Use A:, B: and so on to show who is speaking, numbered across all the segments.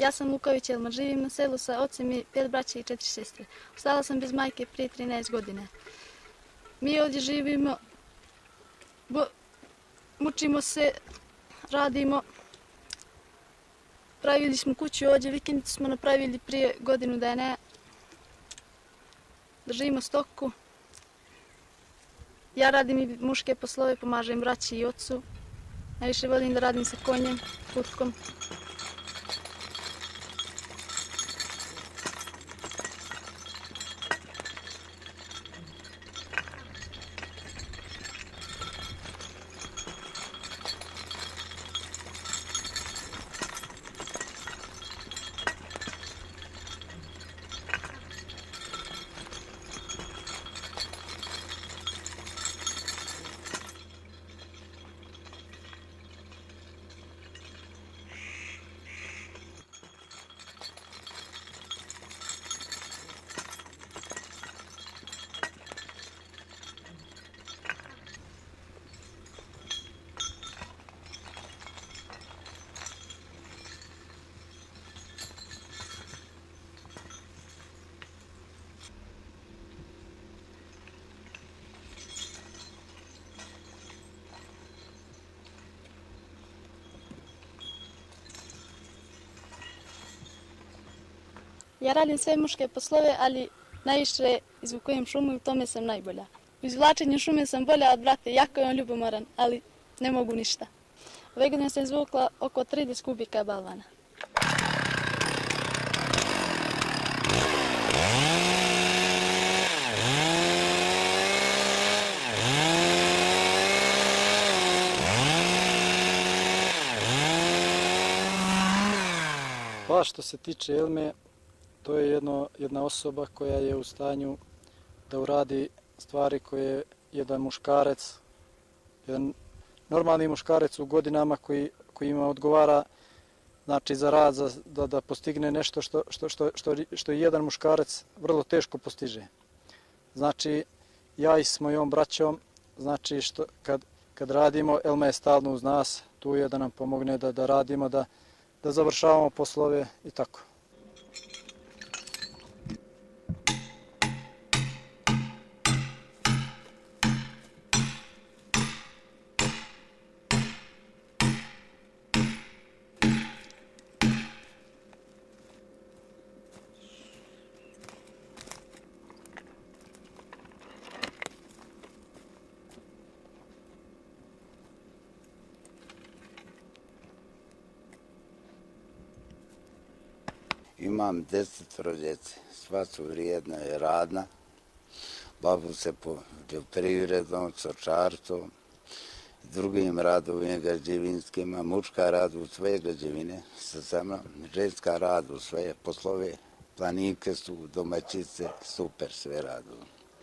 A: Ja sam Luković Elma, živim na selu sa ocem i 5 braća i 4 sestre. Ostala sam bez majke prije 13 godina. Mi ovdje živimo, mučimo se, radimo. Pravili smo kuću ovdje, vikendicu smo napravili prije godinu dana. Držimo stoku. Ja radim i muške poslove, pomažem braći i ocu. Najviše volim da radim sa konjem, putkom. Ja radim sve muške poslove, ali najviše izvukujem šumu i u tome sam najbolja. U izvlačenju šume sam bolja od brata, jako je on ljubomoran, ali ne mogu ništa. Ove godine sam izvukla oko 30 kubika balvana.
B: Pa što se tiče Elme, to je jedna osoba koja je u stanju da uradi stvari koje jedan muškarac, jedan normalni muškarac u godinama koji ima odgovara, znači za rad, da postigne nešto što jedan muškarac vrlo teško postiže. Znači ja i s mojom braćom, znači kad radimo, Elma je stalno uz nas, tu je da nam pomogne da radimo, da završavamo poslove i tako.
C: Imam 10 djece, sva su vrijedna i radna. Bavu se po poljoprivrednom, stočarstvom, drugim radovima građevinskima, muška rad u sve građevine sa sama, ženska rad u sve poslove, planinke su, domaćice, super sve radu.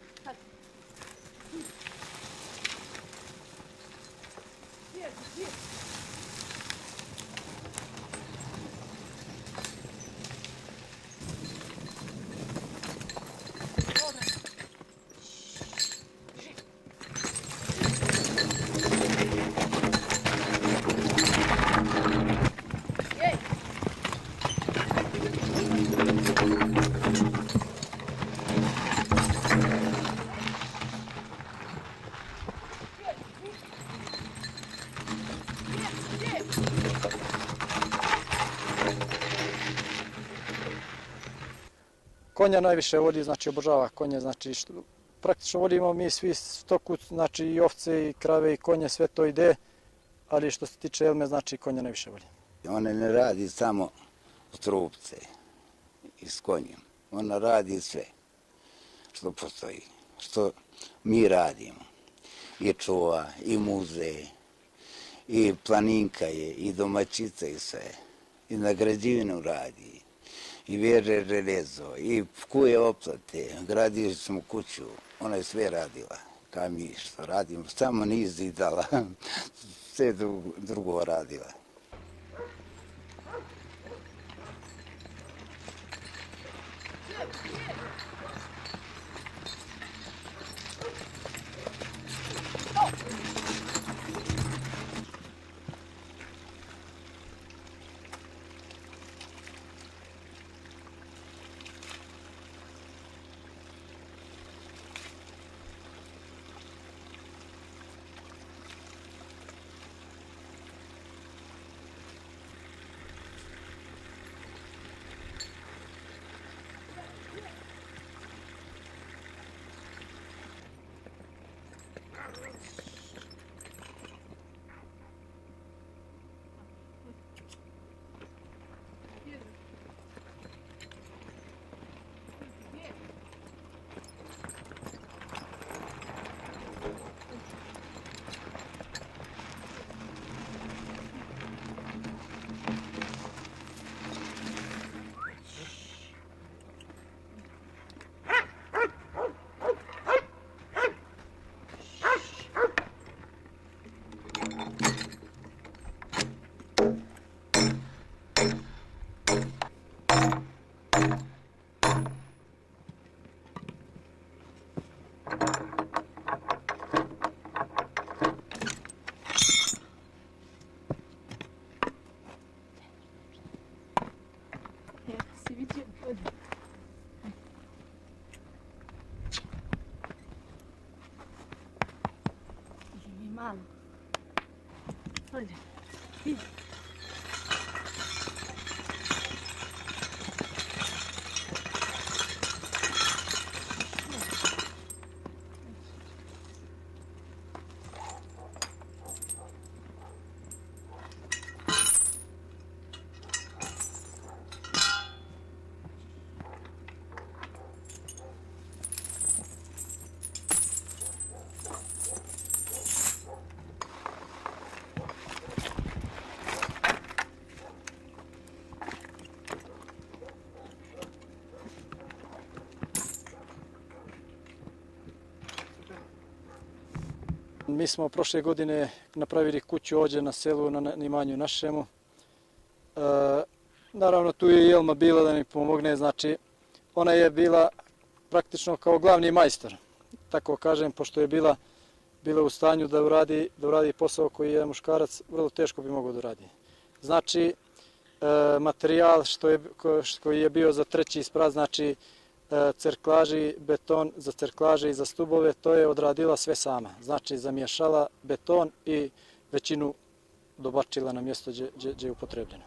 B: Konja najviše voli, znači obožava konje, znači praktično volimo mi svi stoku, znači i ovce i krave i konje, sve to ide, ali što se tiče Elme, znači konja najviše voli.
C: Ona ne radi samo trupce i s konjem, ona radi sve što postoji, što mi radimo. I čuva, i muzej, i planinka je, i domaćica i sve. I na građevinu radi, i veže železo, i kuje oplate, gradili smo kuću, ona je sve radila, kao mi što radimo, samo nije zidala, sve drugo radila.
A: Malo. Olha.
B: Mi smo prošle godine napravili kuću ovdje na selu, na imanju našemu. Naravno tu je i Elma bila da mi pomogne, znači ona je bila praktično kao glavni majstor, tako kažem, pošto je bila u stanju da uradi posao koji je muškarac vrlo teško bi mogao da uradi. Znači materijal koji je bio za treći sprat, znači cerklaži, beton za cerklaže i za stubove, to je odradila sve sama. Znači zamiješala beton i većinu dobačila na mjesto gdje je upotrebljeno.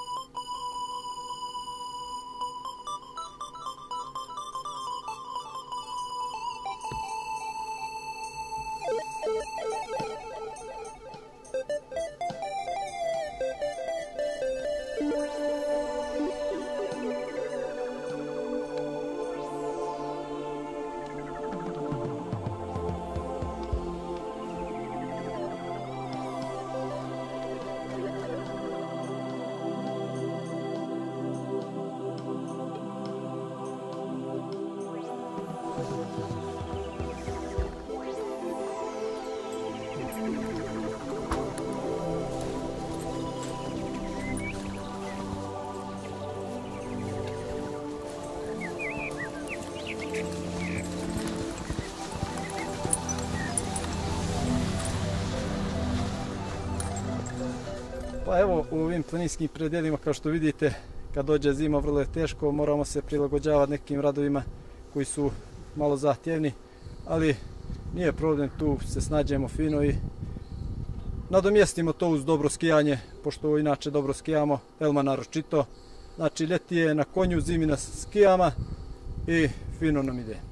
B: Pa evo, u ovim planinskim predjelima, kao što vidite, kad dođe zima vrlo je teško, moramo se prilagođavati nekim radovima koji su malo zahtjevni, ali nije problem, tu se snađemo fino i nadomjestimo to uz dobro skijanje, pošto inače dobro skijamo, Elma naročito. Znači ljeti je na konju, zimi na skijama i fino nam ide.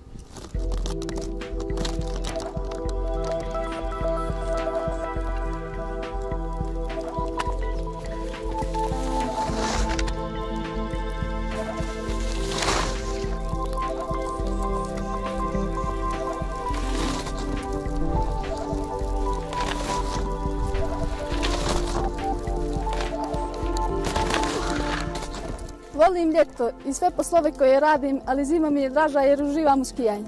A: Volim ljeto i sve poslove koje radim, ali zima mi je draža jer uživam u skijanju.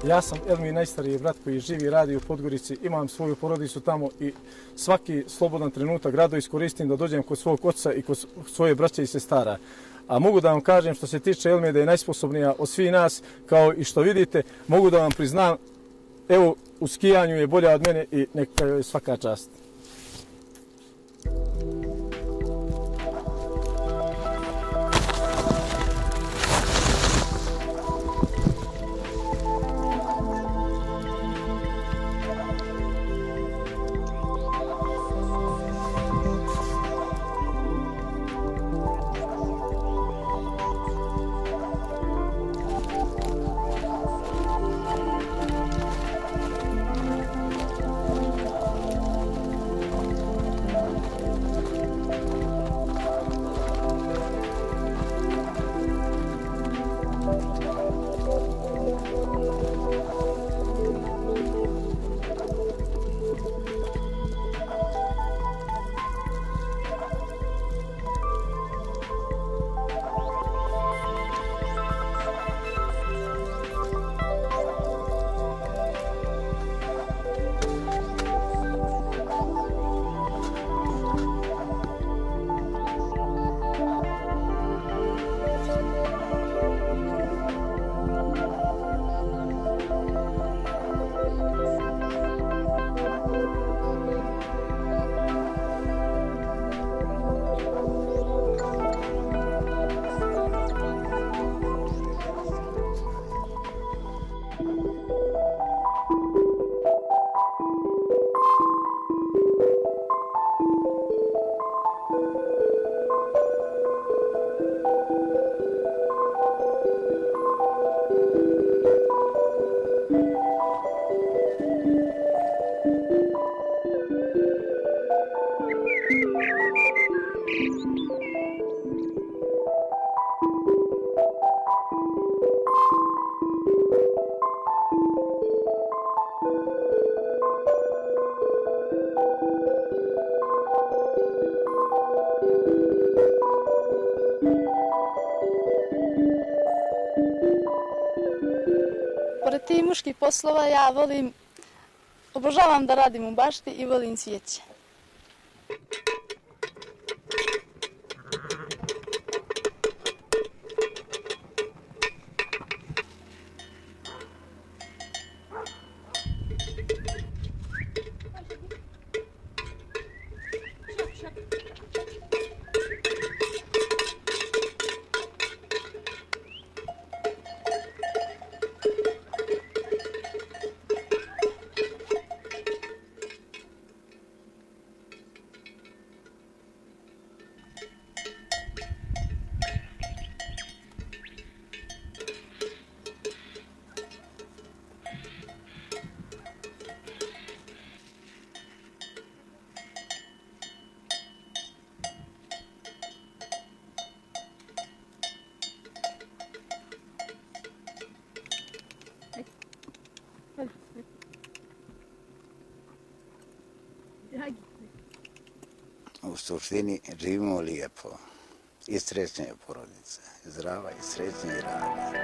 D: Ja sam Elmin, najstariji brat koji živi i radi u Podgorici, imam svoju porodicu tamo i svaki slobodan trenutak rado iskoristim da dođem kod svog oca i kod svoje braće i sestara. A mogu da vam kažem što se tiče Elme da je najsposobnija od svih nas, kao i što vidite, mogu da vam priznam, evo u skijanju je bolja od mene i neka joj svaka čast.
A: Pored tih muških poslova ja obožavam da radim u bašti i volim cvijeće.
C: U suštini živimo lijepo i srećna je porodica, zdrava i srećna i radna.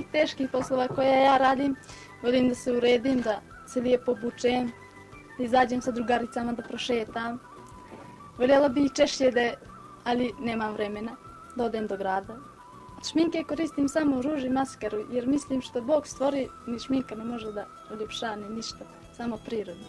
A: tih teških poslova koje ja radim, volim da se uredim, da se lijepo obučem, da izađem sa drugaricama, da prošetam. Voljela bi i češće, ali nemam vremena da odem do grada. Šminke koristim samo ruž i maskaru, jer mislim što Bog stvori, ni šminka ne može da uljepša ni ništa, samo prirodno.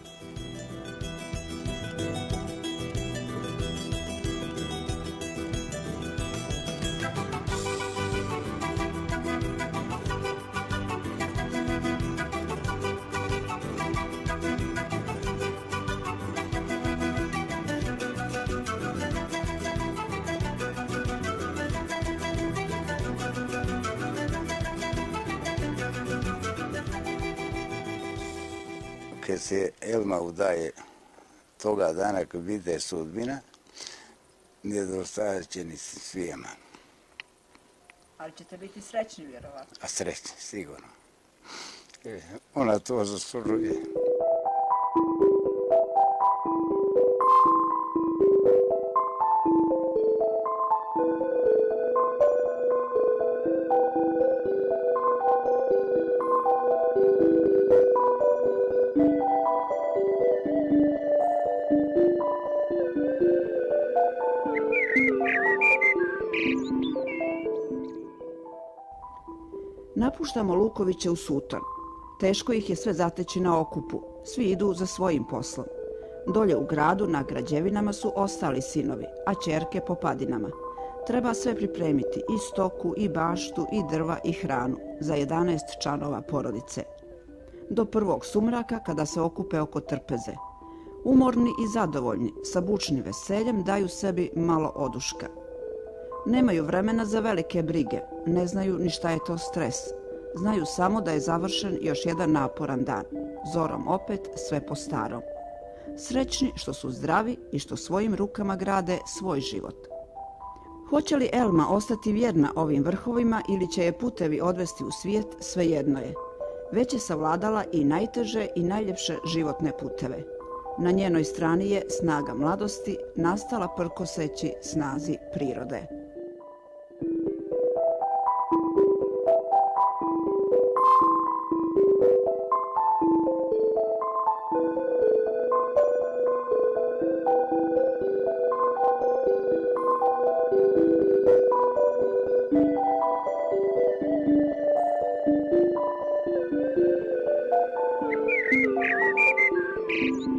C: Kad se Elma udaje toga dana kad vide sudbina, nedostajat će ni svijema.
E: Ali ćete biti srećni, vjerovatno.
C: A srećni, sigurno. Ona to zaslužuje.
F: Napuštamo Lukoviće u Suton. Teško ih je sve zateći na okupu. Svi idu za svojim poslom. Dolje u gradu na građevinama su ostali sinovi, a ćerke po padinama. Treba sve pripremiti, i stoku, i baštu, i drva, i hranu, za 11 članova porodice. Do prvog sumraka, kada se okupe oko trpeze. Umorni i zadovoljni, sa bučnim veseljem daju sebi malo oduška. Nemaju vremena za velike brige, ne znaju ni šta je to stres. Znaju samo da je završen još jedan naporan dan. Zorom opet sve po starom. Srećni što su zdravi i što svojim rukama grade svoj život. Hoće li Elma ostati vjerna ovim vrhovima ili će je putevi odvesti u svijet, svejedno je. Već je savladala i najteže i najljepše životne puteve. Na njenoj strani je snaga mladosti nastala prkoseći snazi prirode.
G: Thank you.